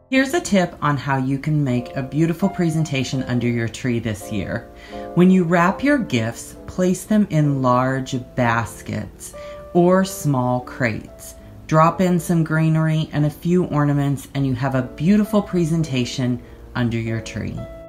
Here's a tip on how you can make a beautiful presentation under your tree this year. When you wrap your gifts, place them in large baskets or small crates. Drop in some greenery and a few ornaments and you have a beautiful presentation under your tree.